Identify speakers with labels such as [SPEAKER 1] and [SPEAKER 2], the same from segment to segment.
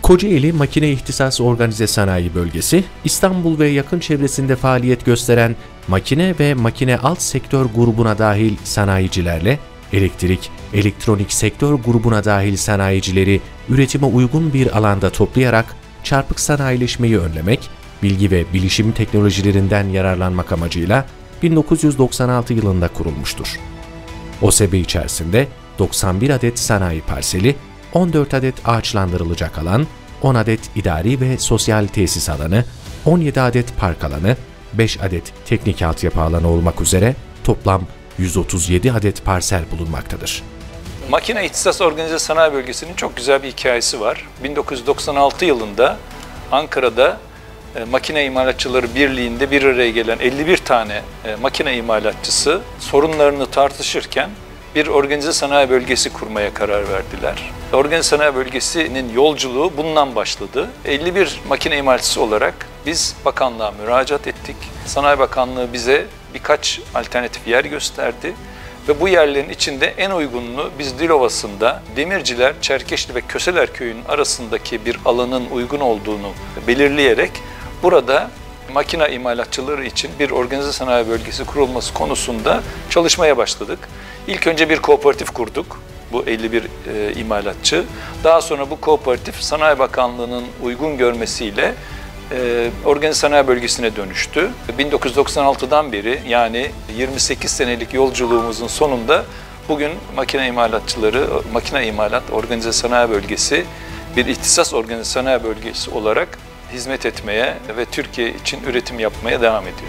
[SPEAKER 1] Kocaeli Makine İhtisas Organize Sanayi Bölgesi, İstanbul ve yakın çevresinde faaliyet gösteren makine ve makine alt sektör grubuna dahil sanayicilerle elektrik, elektronik sektör grubuna dahil sanayicileri üretime uygun bir alanda toplayarak çarpık sanayileşmeyi önlemek, bilgi ve bilişim teknolojilerinden yararlanmak amacıyla 1996 yılında kurulmuştur. OSB içerisinde 91 adet sanayi parseli, 14 adet ağaçlandırılacak alan, 10 adet idari ve sosyal tesis alanı, 17 adet park alanı, 5 adet teknik altyapı alanı olmak üzere toplam 137 adet parsel bulunmaktadır.
[SPEAKER 2] Makine İhtisas Organize Sanayi Bölgesi'nin çok güzel bir hikayesi var. 1996 yılında Ankara'da Makine İmalatçıları Birliği'nde bir araya gelen 51 tane makine imalatçısı sorunlarını tartışırken bir organize sanayi bölgesi kurmaya karar verdiler. Organize sanayi bölgesinin yolculuğu bundan başladı. 51 makine imalatçısı olarak biz bakanlığa müracaat ettik. Sanayi Bakanlığı bize birkaç alternatif yer gösterdi. Ve bu yerlerin içinde en uygununu biz Dilovası'nda Demirciler, Çerkeşli ve Köseler Köyü'nün arasındaki bir alanın uygun olduğunu belirleyerek burada makine imalatçıları için bir organize sanayi bölgesi kurulması konusunda çalışmaya başladık. İlk önce bir kooperatif kurduk, bu 51 imalatçı. Daha sonra bu kooperatif Sanayi Bakanlığı'nın uygun görmesiyle organize sanayi bölgesine dönüştü. 1996'dan beri yani 28 senelik yolculuğumuzun sonunda bugün makine imalatçıları, makine imalat organize sanayi bölgesi bir ihtisas organize sanayi bölgesi olarak hizmet etmeye ve Türkiye için üretim yapmaya devam ediyor.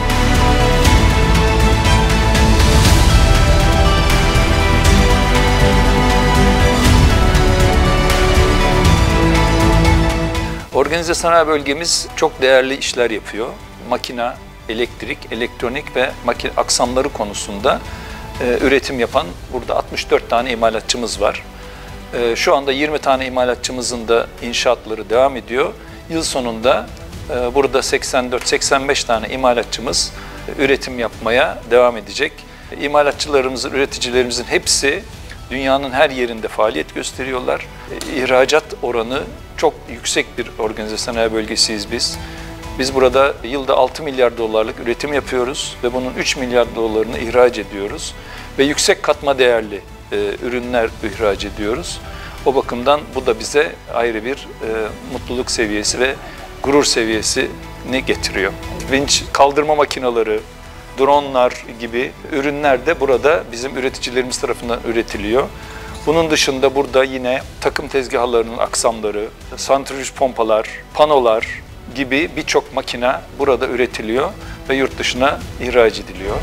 [SPEAKER 2] Organize sanayi bölgemiz çok değerli işler yapıyor. Makina, elektrik, elektronik ve makine aksamları konusunda üretim yapan burada 64 tane imalatçımız var. Şu anda 20 tane imalatçımızın da inşaatları devam ediyor. Yıl sonunda burada 84-85 tane imalatçımız üretim yapmaya devam edecek. İmalatçılarımızın, üreticilerimizin hepsi dünyanın her yerinde faaliyet gösteriyorlar. İhracat oranı çok yüksek bir organize sanayi bölgesiyiz biz. Biz burada yılda 6 milyar dolarlık üretim yapıyoruz ve bunun 3 milyar dolarını ihraç ediyoruz. Ve yüksek katma değerli ürünler ihraç ediyoruz. O bakımdan bu da bize ayrı bir mutluluk seviyesi ve gurur seviyesini getiriyor. Vinç kaldırma makineleri, dronlar gibi ürünler de burada bizim üreticilerimiz tarafından üretiliyor. Bunun dışında burada yine takım tezgahlarının aksamları, santrifüj pompalar, panolar gibi birçok makine burada üretiliyor ve yurt dışına ihraç ediliyor.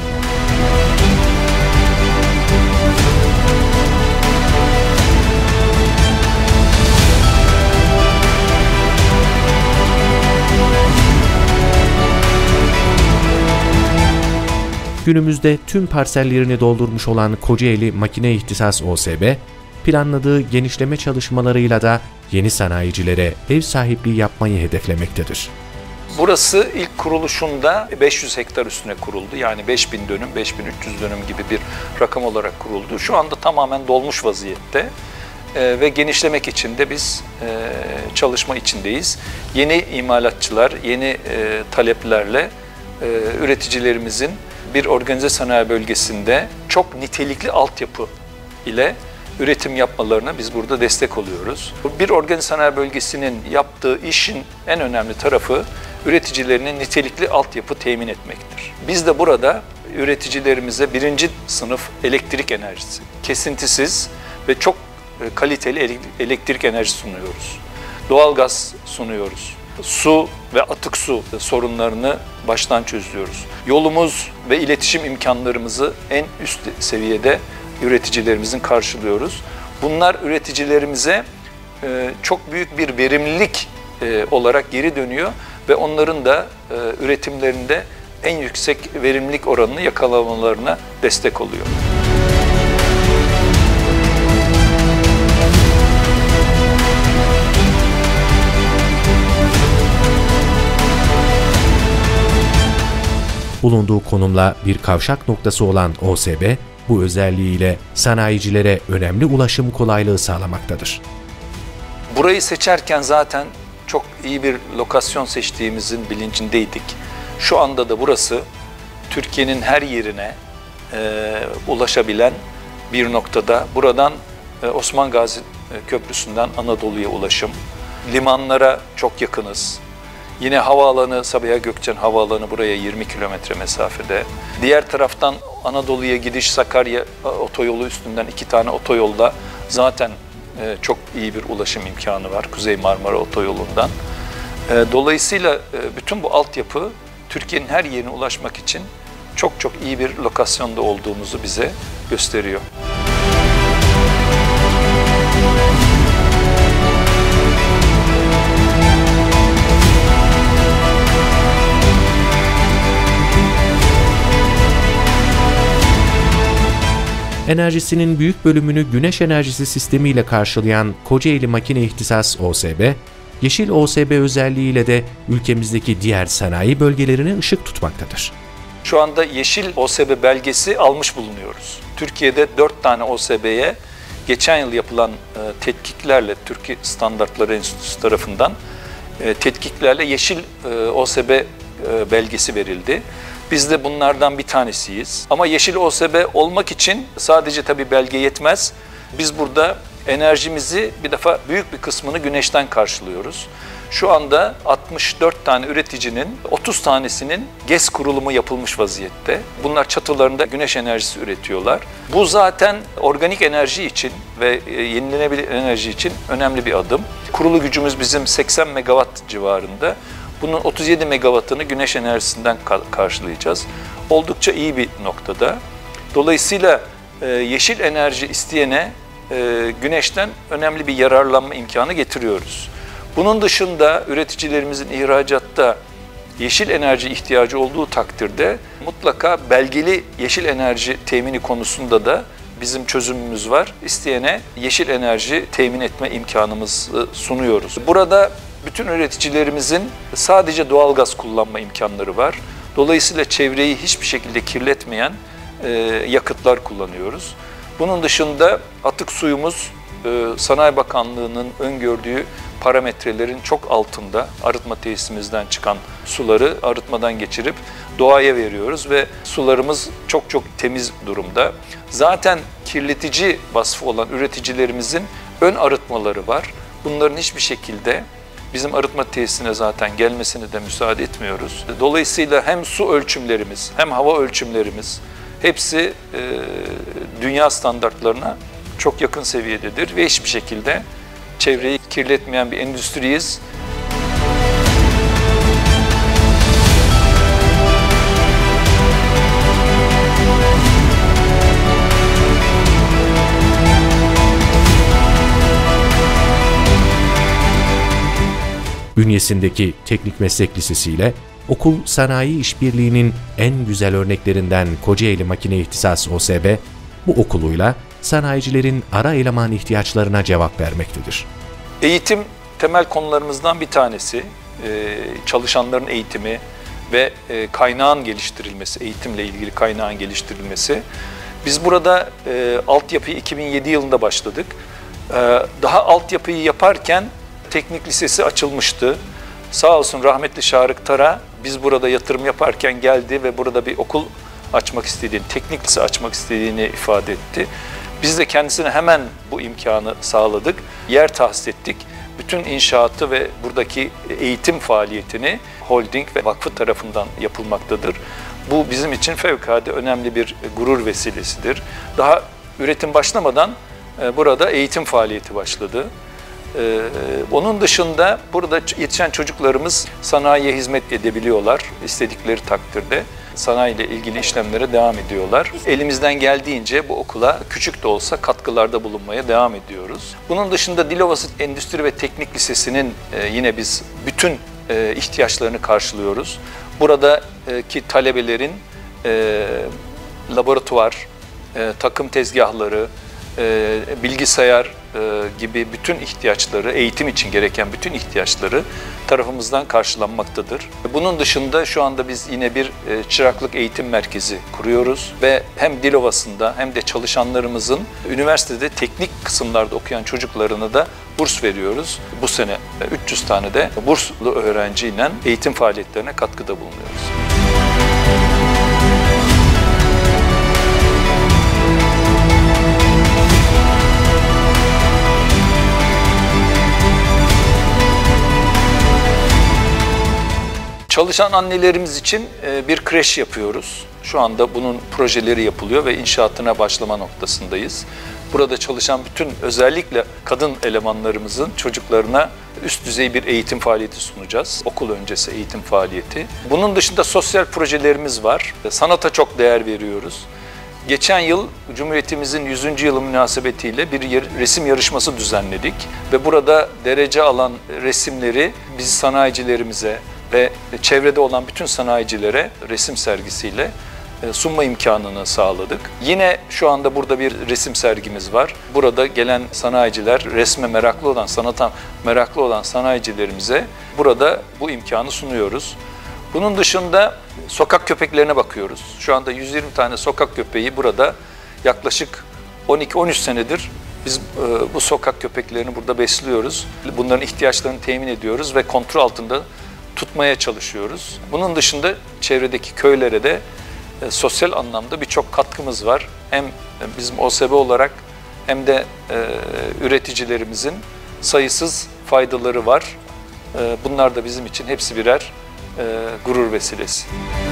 [SPEAKER 1] Günümüzde tüm parsellerini doldurmuş olan Kocaeli Makine İhtisas OSB, planladığı genişleme çalışmalarıyla da yeni sanayicilere ev sahipliği yapmayı hedeflemektedir.
[SPEAKER 2] Burası ilk kuruluşunda 500 hektar üstüne kuruldu. Yani 5000 dönüm, 5300 dönüm gibi bir rakam olarak kuruldu. Şu anda tamamen dolmuş vaziyette ve genişlemek için de biz çalışma içindeyiz. Yeni imalatçılar, yeni taleplerle üreticilerimizin bir organize sanayi bölgesinde çok nitelikli altyapı ile üretim yapmalarına biz burada destek oluyoruz. Bir organize sanayi bölgesinin yaptığı işin en önemli tarafı üreticilerinin nitelikli altyapı temin etmektir. Biz de burada üreticilerimize birinci sınıf elektrik enerjisi, kesintisiz ve çok kaliteli elektrik enerjisi sunuyoruz. Doğalgaz sunuyoruz. Su ve atık su sorunlarını baştan çözüyoruz. Yolumuz ve iletişim imkanlarımızı en üst seviyede üreticilerimizin karşılıyoruz. Bunlar üreticilerimize çok büyük bir verimlilik olarak geri dönüyor ve onların da üretimlerinde en yüksek verimlilik oranını yakalamalarına destek oluyor.
[SPEAKER 1] Bulunduğu konumla bir kavşak noktası olan OSB, bu özelliğiyle sanayicilere önemli ulaşım kolaylığı sağlamaktadır.
[SPEAKER 2] Burayı seçerken zaten çok iyi bir lokasyon seçtiğimizin bilincindeydik. Şu anda da burası Türkiye'nin her yerine ulaşabilen bir noktada. Buradan Osman Gazi Köprüsü'nden Anadolu'ya ulaşım. Limanlara çok yakınız. Yine havaalanı, Sabiha Gökçen Havaalanı buraya 20 kilometre mesafede. Diğer taraftan Anadolu'ya gidiş Sakarya otoyolu üstünden 2 tane otoyolda zaten çok iyi bir ulaşım imkanı var Kuzey Marmara Otoyolu'ndan. Dolayısıyla bütün bu altyapı Türkiye'nin her yerine ulaşmak için çok iyi bir lokasyonda olduğumuzu bize gösteriyor.
[SPEAKER 1] Enerjisinin büyük bölümünü güneş enerjisi sistemiyle karşılayan Kocaeli Makine İhtisas OSB, Yeşil OSB özelliğiyle de ülkemizdeki diğer sanayi bölgelerine ışık tutmaktadır.
[SPEAKER 2] Şu anda Yeşil OSB belgesi almış bulunuyoruz. Türkiye'de 4 tane OSB'ye geçen yıl yapılan tetkiklerle Türkiye Standartları Enstitüsü tarafından tetkiklerle Yeşil OSB belgesi verildi. Biz de bunlardan bir tanesiyiz. Ama Yeşil OSB olmak için sadece tabii belge yetmez. Biz burada enerjimizi bir defa büyük bir kısmını güneşten karşılıyoruz. Şu anda 64 tane üreticinin 30 tanesinin GES kurulumu yapılmış vaziyette. Bunlar çatılarında güneş enerjisi üretiyorlar. Bu zaten organik enerji için ve yenilenebilir enerji için önemli bir adım. Kurulu gücümüz bizim 80 megawatt civarında. Bunun 37 megawattını güneş enerjisinden karşılayacağız. Oldukça iyi bir noktada. Dolayısıyla yeşil enerji isteyene güneşten önemli bir yararlanma imkanı getiriyoruz. Bunun dışında üreticilerimizin ihracatta yeşil enerji ihtiyacı olduğu takdirde mutlaka belgeli yeşil enerji temini konusunda da bizim çözümümüz var. İsteyene yeşil enerji temin etme imkanımızı sunuyoruz. Burada bütün üreticilerimizin sadece doğalgaz kullanma imkanları var. Dolayısıyla çevreyi hiçbir şekilde kirletmeyen yakıtlar kullanıyoruz. Bunun dışında atık suyumuz Sanayi Bakanlığı'nın öngördüğü parametrelerin çok altında. Arıtma tesisimizden çıkan suları arıtmadan geçirip doğaya veriyoruz ve sularımız çok temiz durumda. Zaten kirletici vasfı olan üreticilerimizin ön arıtmaları var. Bunların hiçbir şekilde bizim arıtma tesisine zaten gelmesine de müsaade etmiyoruz. Dolayısıyla hem su ölçümlerimiz hem hava ölçümlerimiz hepsi dünya standartlarına çok yakın seviyededir ve hiçbir şekilde çevreyi kirletmeyen bir endüstriyiz.
[SPEAKER 1] Bünyesindeki Teknik Meslek Lisesi ile okul sanayi işbirliğinin en güzel örneklerinden Kocaeli Makine İhtisas OSB, bu okuluyla sanayicilerin ara eleman ihtiyaçlarına cevap vermektedir.
[SPEAKER 2] Eğitim temel konularımızdan bir tanesi. Çalışanların eğitimi ve kaynağın geliştirilmesi, eğitimle ilgili kaynağın geliştirilmesi. Biz burada altyapıyı 2007 yılında başladık. Daha altyapıyı yaparken teknik lisesi açılmıştı. Sağ olsun rahmetli Şarık Tara biz burada yatırım yaparken geldi ve burada bir okul açmak istediğini, teknik lise açmak istediğini ifade etti. Biz de kendisine hemen bu imkanı sağladık. Yer tahsis ettik. Bütün inşaatı ve buradaki eğitim faaliyetini holding ve vakfı tarafından yapılmaktadır. Bu bizim için fevkalade önemli bir gurur vesilesidir. Daha üretim başlamadan burada eğitim faaliyeti başladı. Onun dışında burada yetişen çocuklarımız sanayiye hizmet edebiliyorlar. İstedikleri takdirde sanayiyle ilgili işlemlere devam ediyorlar. Elimizden geldiğince bu okula küçük de olsa katkılarda bulunmaya devam ediyoruz. Bunun dışında Dilovası Endüstri ve Teknik Lisesi'nin yine biz bütün ihtiyaçlarını karşılıyoruz. Buradaki talebelerin laboratuvar, takım tezgahları, bilgisayar gibi bütün ihtiyaçları, eğitim için gereken bütün ihtiyaçları tarafımızdan karşılanmaktadır. Bunun dışında şu anda biz yine bir çıraklık eğitim merkezi kuruyoruz ve hem Dilovası'nda hem de çalışanlarımızın üniversitede teknik kısımlarda okuyan çocuklarına da burs veriyoruz. Bu sene 300 tane de burslu öğrenciyle eğitim faaliyetlerine katkıda bulunuyoruz. Çalışan annelerimiz için bir kreş yapıyoruz. Şu anda bunun projeleri yapılıyor ve inşaatına başlama noktasındayız. Burada çalışan bütün özellikle kadın elemanlarımızın çocuklarına üst düzey bir eğitim faaliyeti sunacağız. Okul öncesi eğitim faaliyeti. Bunun dışında sosyal projelerimiz var. Sanata çok değer veriyoruz. Geçen yıl Cumhuriyetimizin 100. yılı münasebetiyle bir resim yarışması düzenledik. Ve burada derece alan resimleri biz sanayicilerimize ve çevrede olan bütün sanayicilere resim sergisiyle sunma imkanını sağladık. Yine şu anda burada bir resim sergimiz var. Burada gelen sanayiciler, resme meraklı olan, sanata meraklı olan sanayicilerimize burada bu imkanı sunuyoruz. Bunun dışında sokak köpeklerine bakıyoruz. Şu anda 120 tane sokak köpeği burada yaklaşık 12-13 senedir biz bu sokak köpeklerini burada besliyoruz. Bunların ihtiyaçlarını temin ediyoruz ve kontrol altında tutmaya çalışıyoruz. Bunun dışında çevredeki köylere de sosyal anlamda birçok katkımız var. Hem bizim OSB olarak hem de üreticilerimizin sayısız faydaları var. Bunlar da bizim için hepsi birer gurur vesilesi.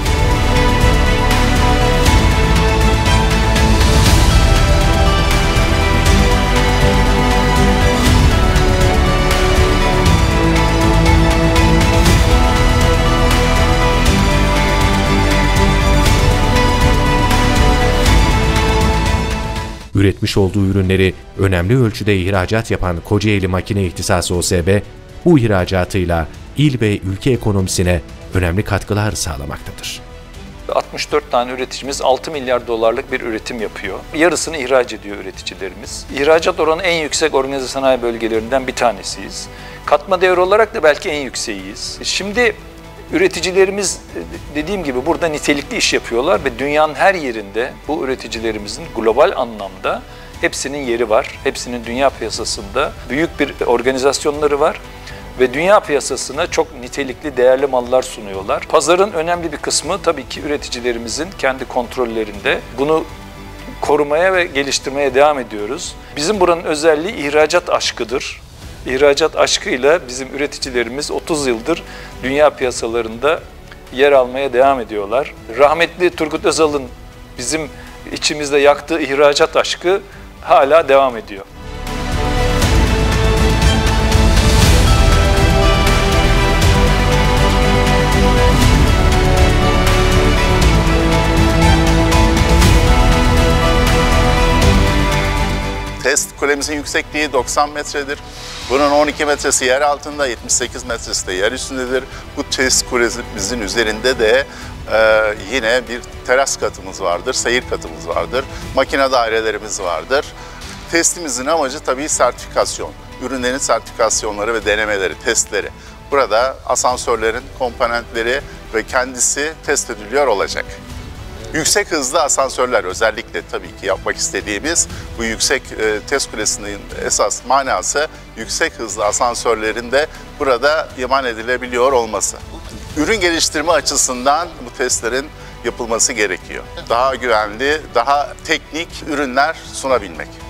[SPEAKER 1] Üretmiş olduğu ürünleri önemli ölçüde ihracat yapan Kocaeli Makine İhtisası OSB, bu ihracatıyla il ve ülke ekonomisine önemli katkılar sağlamaktadır.
[SPEAKER 2] 64 tane üreticimiz 6 milyar dolarlık bir üretim yapıyor. Yarısını ihraç ediyor üreticilerimiz. İhracat oranı en yüksek organize sanayi bölgelerinden bir tanesiyiz. Katma değer olarak da belki en yükseğiyiz. Şimdi üreticilerimiz dediğim gibi burada nitelikli iş yapıyorlar ve dünyanın her yerinde bu üreticilerimizin global anlamda hepsinin yeri var. Hepsinin dünya piyasasında büyük bir organizasyonları var ve dünya piyasasına çok nitelikli, değerli mallar sunuyorlar. Pazarın önemli bir kısmı tabii ki üreticilerimizin kendi kontrollerinde. Bunu korumaya ve geliştirmeye devam ediyoruz. Bizim buranın özelliği ihracat aşkıdır. İhracat aşkıyla bizim üreticilerimiz 30 yıldır dünya piyasalarında yer almaya devam ediyorlar. Rahmetli Turgut Özal'ın bizim içimizde yaktığı ihracat aşkı hala devam ediyor.
[SPEAKER 3] Test kulemizin yüksekliği 90 metredir. Bunun 12 metresi yer altında, 78 metresi de yer üstündedir. Bu test kulemizin üzerinde de yine bir teras katımız vardır, seyir katımız vardır, makine dairelerimiz vardır. Testimizin amacı tabii sertifikasyon. Ürünlerin sertifikasyonları ve denemeleri, testleri. Burada asansörlerin komponentleri ve kendisi test ediliyor olacak. Yüksek hızlı asansörler özellikle tabii ki yapmak istediğimiz bu yüksek test kulesinin esas manası yüksek hızlı asansörlerin de burada iman edilebiliyor olması. Ürün geliştirme açısından bu testlerin yapılması gerekiyor. Daha güvenli, daha teknik ürünler sunabilmek.